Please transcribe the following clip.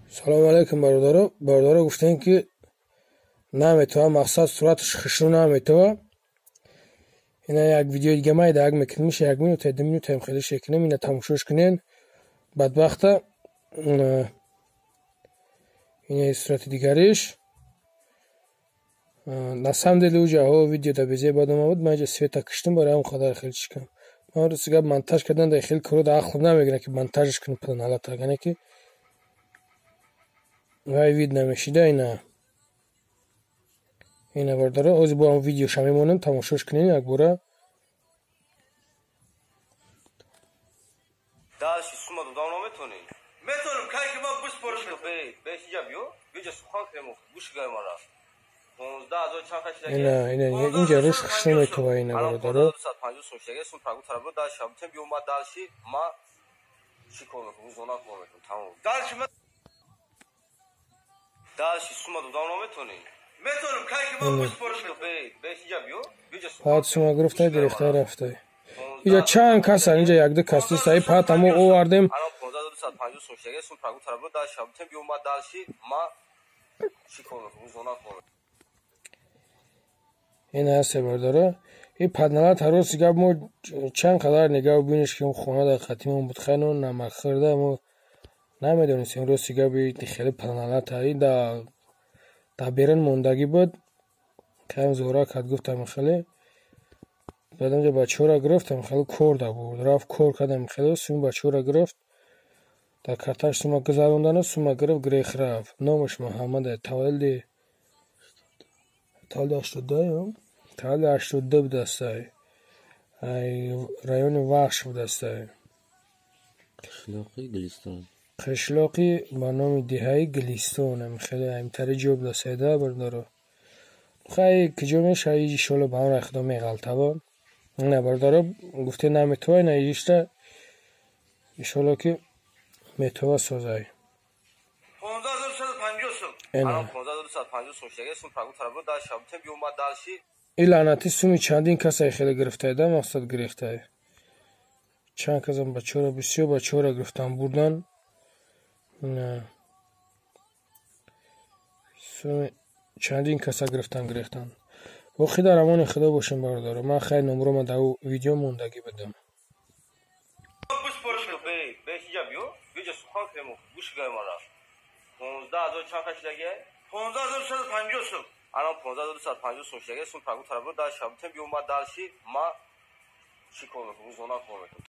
салому алейкум бародаро гуфтем ки наметава мақсад сураташ хушрӯ наметава. ина як видеои дига майда як мекунем миша 1 минута 2 минута хеле шекунем ина тамошош кунен бадбахта ина сурати дигариш на самом деле уже видео да безе бадома буд ман ҷа света киштам барои ҳамн қадар хеле чикам ман рӯз гап монтаж кардан да хеле кора да ақлам намегирад ки монтажш кунам падан ҳалат агане ки вай вид намешида ина бардаро ҳозир бо ҳам видеоша мемонем тамошош кунем якбора. Дальше сумма давно метонем. Метонем, как мы быстро бей, бей сидя бью, видишь сухан крему, бушгай мара. Он да, до чанка чилаги. ина инҷа рӯш хушрӯ метова ина бародаро. 50 сум шеге сум прагу тарабро дальше шабтем бью ма дальше ма чикор метонем, зона кор метонем, тамом. Дальше мы дальше сумма давно метонем. Метонем, как мы быстро бей, бей сидя бью, видишь пад сума гирифтай дирехта рафтай. اینجا چند کس اینجا یک دو کس نیست ای پات همو آوردیم الان 15250 سوم شگه سوم پراگو طرفو داش شبتم بیوم ما دالشی ما چی کنم زونا کنم این هست برداره این پدنالات هر روز گپ مو چند قدر نگاه ببینش که اون خونه در قدیمون بود خنو نمک خورده مو نمیدونستیم این روز گپ خیلی پدنالات این دا بیرون موندگی بود که زورا کد گفتم خیلی بعدم جا بچه را گرفتم خیلی کور دا بود رفت کور کردم خیلی سوم بچه را گرفت در کارتاش سوما گذاروندن سوما گرفت گریخ رفت نامش محمد تولد 82 بود دسته رایون وحش بود دسته قشلاقی با نام دههی گلیستون خیلی همتری جوب دسته ده بردارو خیلی کجا میشه ایجی شلو با هم را خدا میغلطه با نه بردارو گفته نمیتوای نه ایشتا ایشالا که میتوا سازای 15250 سوم شگه سوم پراگو طرفو داش شبتم بیوم ما دالشی این لعنتی سومی چندین کسای خیلی گرفته ده مقصد گرفته چند کسم بچه را بسیار بچه را گرفتن بردن نه سومی چندین کسا گرفتن با خدا روان خدا باشیم بردارو من خیلی نمرو من در ویدیو موندگی بدم الان 15250 سوم شگه سوم پراگو طرفو داش شبتم بیوم ما دالشی ما چی کنم زونا کنم